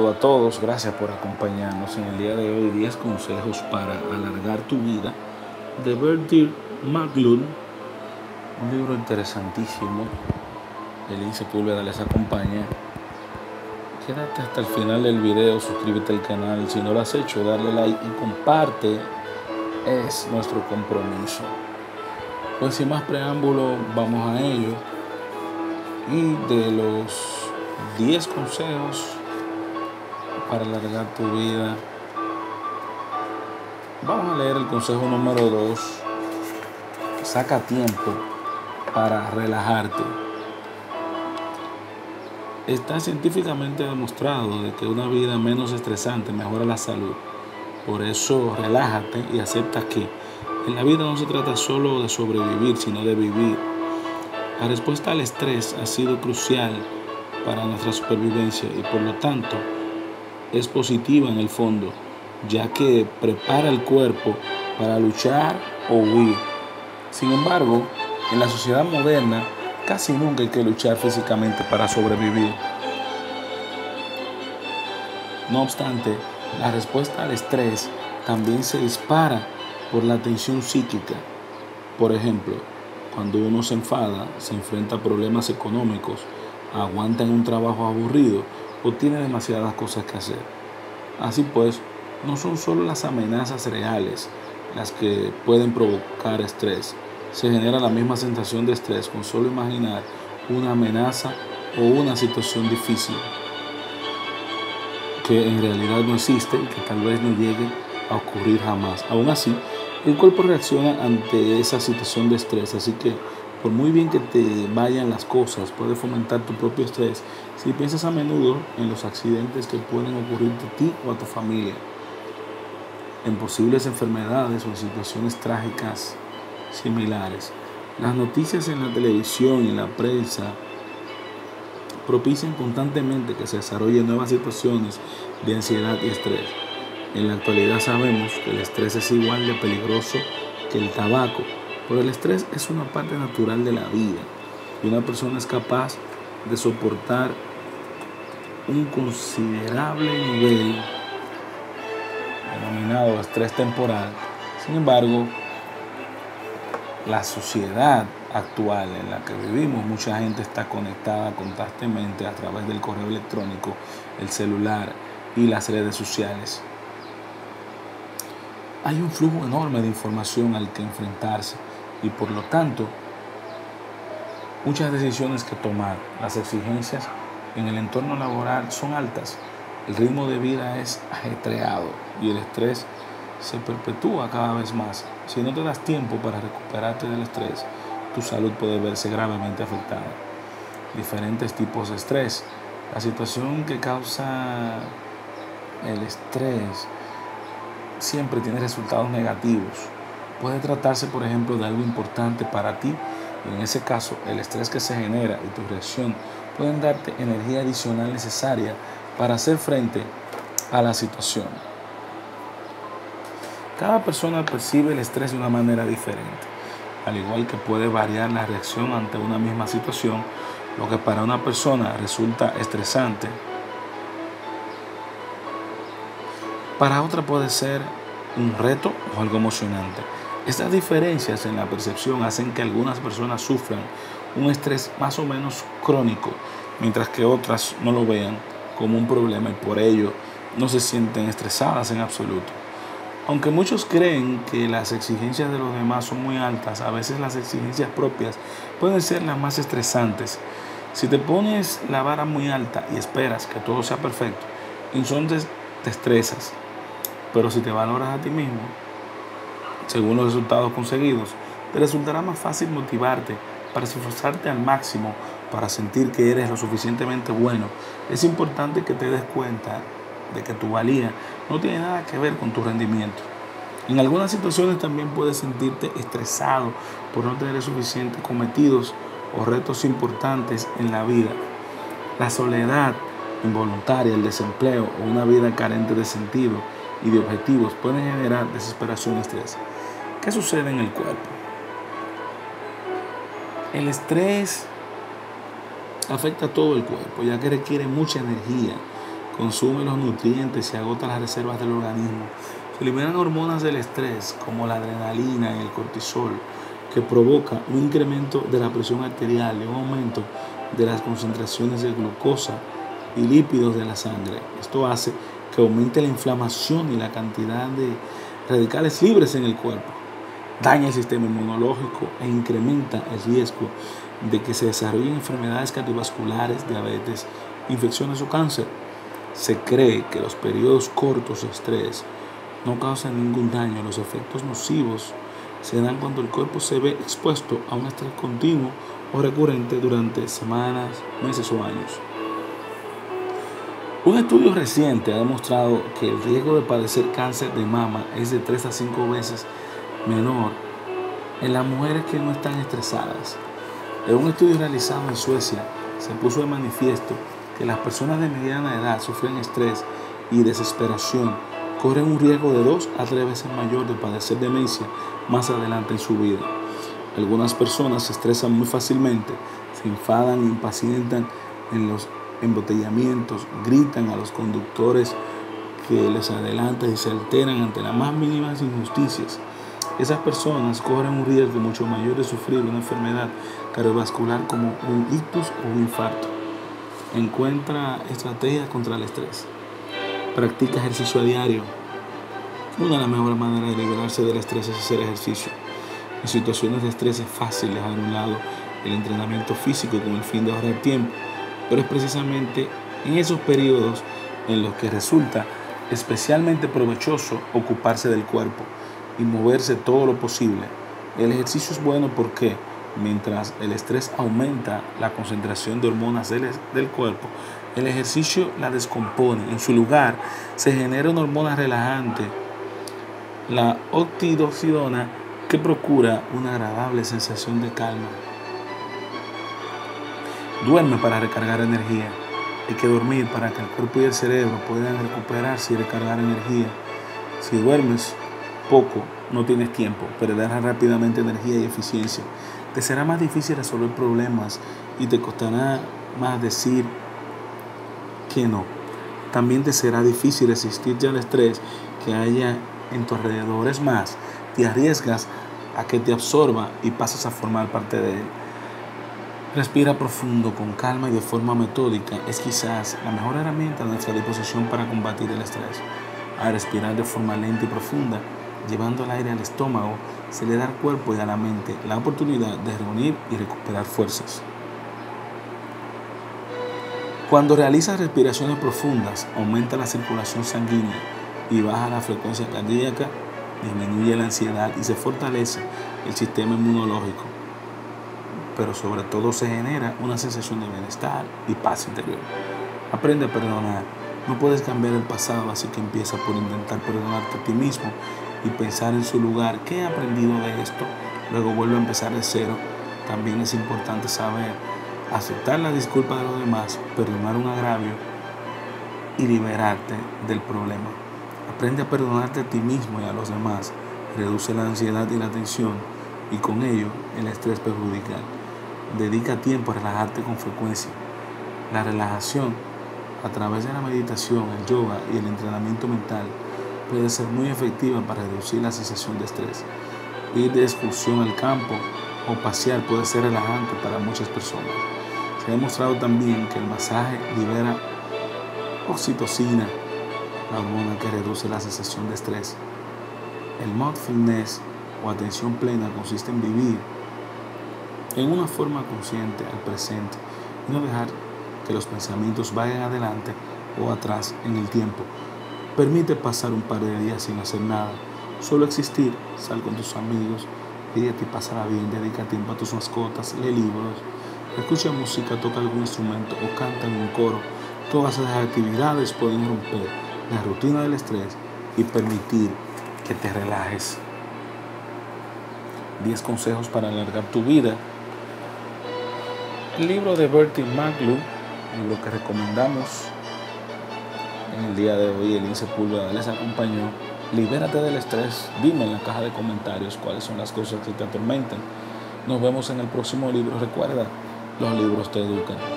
saludo a todos, gracias por acompañarnos en el día de hoy. 10 consejos para alargar tu vida de Bertie McClure, un libro interesantísimo. Elin Sepúlveda les acompaña. Quédate hasta el final del video, suscríbete al canal si no lo has hecho, darle like y comparte, es nuestro compromiso. Pues sin más preámbulo, vamos a ello. Y de los 10 consejos para alargar tu vida, vamos a leer el consejo número 2. Saca tiempo para relajarte. Está científicamente demostrado de que una vida menos estresante mejora la salud. Por eso relájate y acepta que en la vida no se trata solo de sobrevivir, sino de vivir. La respuesta al estrés ha sido crucial para nuestra supervivencia y por lo tanto es positiva en el fondo, ya que prepara el cuerpo para luchar o huir. Sin embargo, en la sociedad moderna casi nunca hay que luchar físicamente para sobrevivir. No obstante, la respuesta al estrés también se dispara por la tensión psíquica. Por ejemplo, cuando uno se enfada, se enfrenta a problemas económicos, aguanta en un trabajo aburrido o tiene demasiadas cosas que hacer. Así pues, no son solo las amenazas reales las que pueden provocar estrés. Se genera la misma sensación de estrés con solo imaginar una amenaza o una situación difícil que en realidad no existe y que tal vez no llegue a ocurrir jamás. Aún así, el cuerpo reacciona ante esa situación de estrés, así que por muy bien que te vayan las cosas, puede fomentar tu propio estrés si piensas a menudo en los accidentes que pueden ocurrirte a ti o a tu familia, en posibles enfermedades o en situaciones trágicas similares. Las noticias en la televisión y en la prensa propician constantemente que se desarrollen nuevas situaciones de ansiedad y estrés. En la actualidad sabemos que el estrés es igual de peligroso que el tabaco, pero el estrés es una parte natural de la vida y una persona es capaz de soportar un considerable nivel denominado estrés temporal. Sin embargo, la sociedad actual en la que vivimos, mucha gente está conectada constantemente a través del correo electrónico, el celular y las redes sociales. Hay un flujo enorme de información al que enfrentarse y por lo tanto muchas decisiones que tomar. Las exigencias en el entorno laboral son altas, el ritmo de vida es ajetreado y el estrés se perpetúa cada vez más. Si no te das tiempo para recuperarte del estrés, tu salud puede verse gravemente afectada. Diferentes tipos de estrés. La situación que causa el estrés siempre tiene resultados negativos. Puede tratarse, por ejemplo, de algo importante para ti y en ese caso el estrés que se genera y tu reacción pueden darte energía adicional necesaria para hacer frente a la situación. Cada persona percibe el estrés de una manera diferente, al igual que puede variar la reacción ante una misma situación. Lo que para una persona resulta estresante, para otra puede ser un reto o algo emocionante. Estas diferencias en la percepción hacen que algunas personas sufran un estrés más o menos crónico, mientras que otras no lo vean como un problema y por ello no se sienten estresadas en absoluto. Aunque muchos creen que las exigencias de los demás son muy altas, a veces las exigencias propias pueden ser las más estresantes. Si te pones la vara muy alta y esperas que todo sea perfecto, entonces te estresas. Pero si te valoras a ti mismo, según los resultados conseguidos, te resultará más fácil motivarte para esforzarte al máximo, para sentir que eres lo suficientemente bueno. Es importante que te des cuenta de que tu valía no tiene nada que ver con tu rendimiento. En algunas situaciones también puedes sentirte estresado por no tener suficientes cometidos o retos importantes en la vida. La soledad involuntaria, el desempleo o una vida carente de sentido y de objetivos pueden generar desesperación y estrés. ¿Qué sucede en el cuerpo? El estrés afecta a todo el cuerpo, ya que requiere mucha energía consume los nutrientes y agota las reservas del organismo. Se liberan hormonas del estrés como la adrenalina y el cortisol, que provoca un incremento de la presión arterial y un aumento de las concentraciones de glucosa y lípidos de la sangre. Esto hace que aumente la inflamación y la cantidad de radicales libres en el cuerpo. Daña el sistema inmunológico e incrementa el riesgo de que se desarrollen enfermedades cardiovasculares, diabetes, infecciones o cáncer. Se cree que los periodos cortos de estrés no causan ningún daño. Los efectos nocivos se dan cuando el cuerpo se ve expuesto a un estrés continuo o recurrente durante semanas, meses o años. Un estudio reciente ha demostrado que el riesgo de padecer cáncer de mama es de 3 a 5 veces menor en las mujeres que no están estresadas. En un estudio realizado en Suecia se puso de manifiesto que las personas de mediana edad sufren estrés y desesperación, corren un riesgo de 2 a 3 veces mayor de padecer demencia más adelante en su vida. Algunas personas se estresan muy fácilmente, se enfadan e impacientan en los embotellamientos, gritan a los conductores que les adelantan y se alteran ante las más mínimas injusticias. Esas personas corren un riesgo mucho mayor de sufrir una enfermedad cardiovascular como un ictus o un infarto. Encuentra estrategias contra el estrés. Practica ejercicio a diario. Una de las mejores maneras de liberarse del estrés es hacer ejercicio. En situaciones de estrés es fácil dejar a un lado el entrenamiento físico con el fin de ahorrar tiempo, pero es precisamente en esos periodos en los que resulta especialmente provechoso ocuparse del cuerpo y moverse todo lo posible. El ejercicio es bueno porque mientras el estrés aumenta la concentración de hormonas del cuerpo, el ejercicio la descompone. En su lugar se genera una hormona relajante, la oxitocina, que procura una agradable sensación de calma. Duerme para recargar energía. Hay que dormir para que el cuerpo y el cerebro puedan recuperarse y recargar energía. Si duermes poco, no tienes tiempo, perderás rápidamente energía y eficiencia. Te será más difícil resolver problemas y te costará más decir que no. También te será difícil resistir ya al estrés que haya en tu alrededor. Es más, te arriesgas a que te absorba y pases a formar parte de él. Respira profundo, con calma y de forma metódica. Es quizás la mejor herramienta a nuestra disposición para combatir el estrés. Al respirar de forma lenta y profunda, llevando el aire al estómago, se le da al cuerpo y a la mente la oportunidad de reunir y recuperar fuerzas. Cuando realizas respiraciones profundas, aumenta la circulación sanguínea y baja la frecuencia cardíaca, disminuye la ansiedad y se fortalece el sistema inmunológico. Pero sobre todo se genera una sensación de bienestar y paz interior. Aprende a perdonar. No puedes cambiar el pasado, así que empieza por intentar perdonarte a ti mismo y pensar en su lugar. ¿Qué he aprendido de esto? Luego vuelve a empezar de cero. También es importante saber aceptar la disculpa de los demás, perdonar un agravio y liberarte del problema. Aprende a perdonarte a ti mismo y a los demás. Reduce la ansiedad y la tensión y con ello el estrés perjudicial. Dedica tiempo a relajarte con frecuencia. La relajación a través de la meditación, el yoga y el entrenamiento mental puede ser muy efectiva para reducir la sensación de estrés. Ir de excursión al campo o pasear puede ser relajante para muchas personas. Se ha demostrado también que el masaje libera oxitocina, la hormona que reduce la sensación de estrés. El mindfulness o atención plena consiste en vivir en una forma consciente al presente y no dejar que los pensamientos vayan adelante o atrás en el tiempo. Permite pasar un par de días sin hacer nada, solo existir. Sal con tus amigos, ríete y pásala bien, dedica tiempo a tus mascotas, lee libros, escucha música, toca algún instrumento o canta en un coro. Todas esas actividades pueden romper la rutina del estrés y permitir que te relajes. 10 consejos para alargar tu vida. El libro de Bertie McClure, lo que recomendamos en el día de hoy. Elin Sepúlveda les acompañó. Libérate del estrés. Dime en la caja de comentarios cuáles son las cosas que te atormentan. Nos vemos en el próximo libro. Recuerda, los libros te educan.